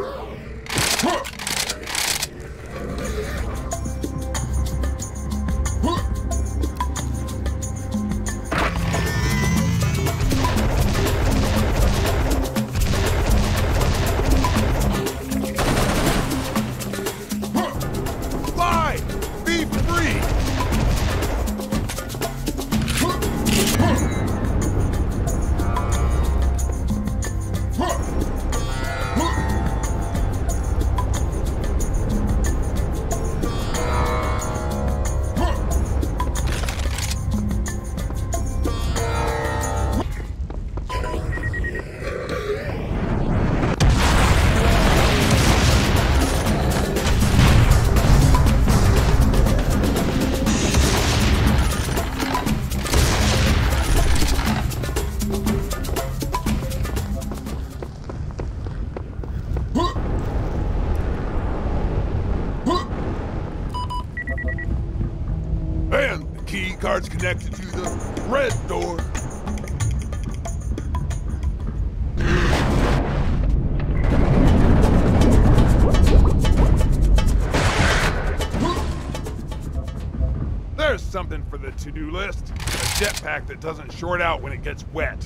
And the key card's connected to the red door. There's something for the to-do list. A jetpack that doesn't short out when it gets wet.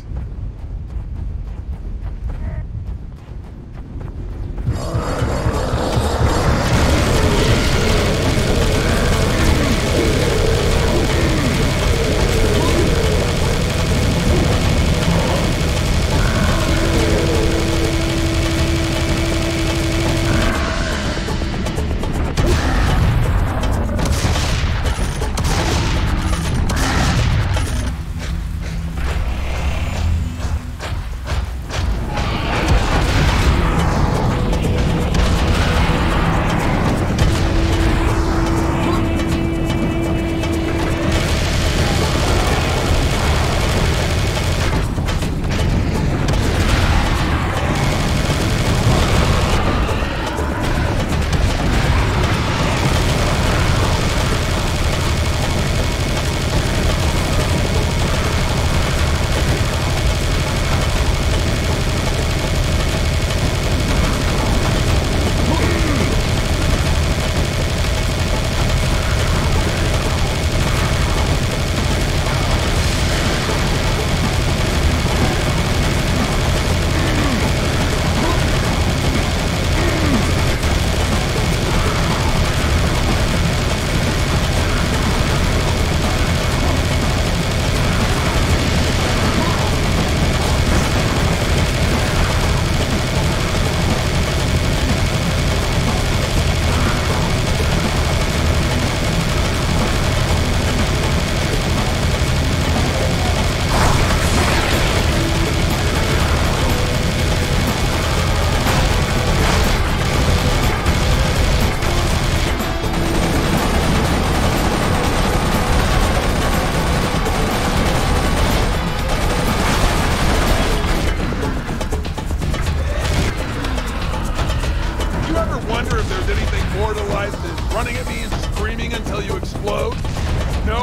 Running at me and screaming until you explode? No?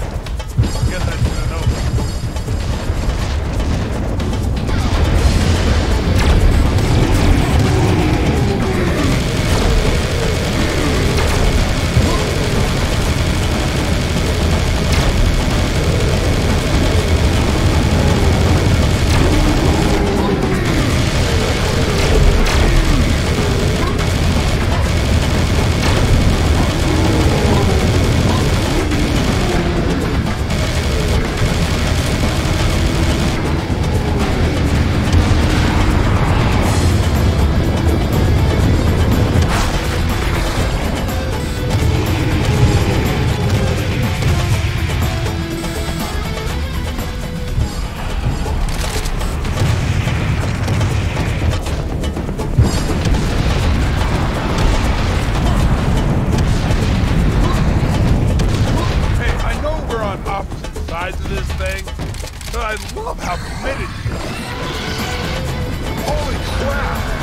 Guess I should have known. Of this thing, but I love how committed you are. Holy crap!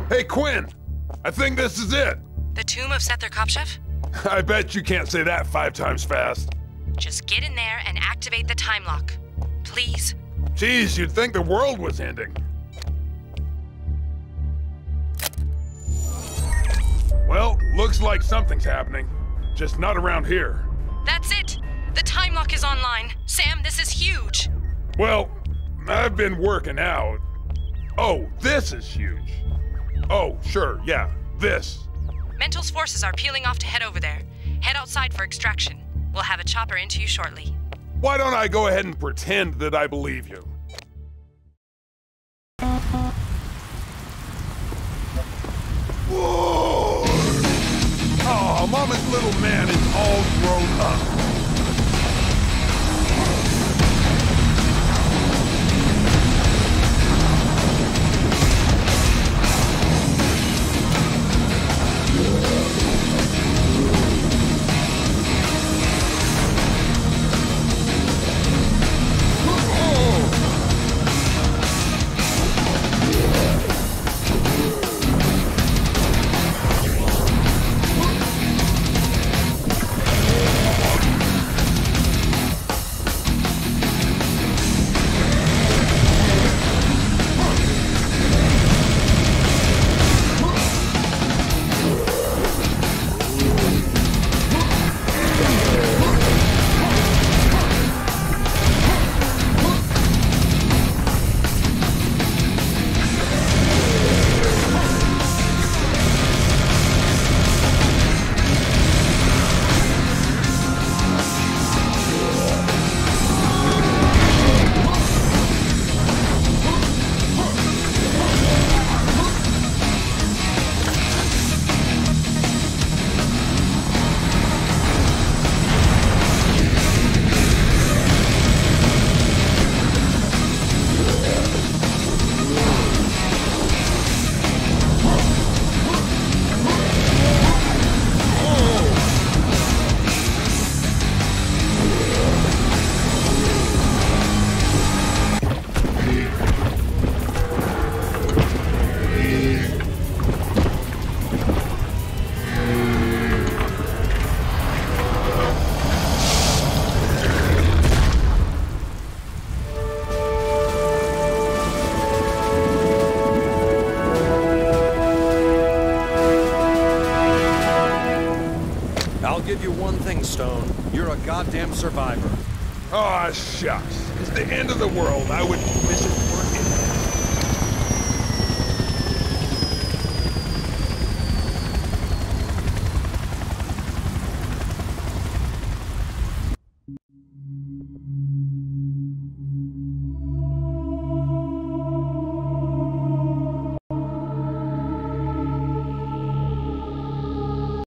Hey, Quinn! I think this is it! The tomb of Sether Kopchev? I bet you can't say that 5 times fast. Just get in there and activate the time lock. Please. Geez, you'd think the world was ending. Well, looks like something's happening. Just not around here. That's it! The time lock is online. Sam, this is huge. Well, I've been working out. Oh, this is huge. Oh, sure, yeah, this. Mental's forces are peeling off to head over there. Head outside for extraction. We'll have a chopper into you shortly. Why don't I go ahead and pretend that I believe you? Whoa! Oh, Mama's little man is all grown up. Give you one thing, Stone. You're a goddamn survivor. Aw, shucks. It's the end of the world. I would miss it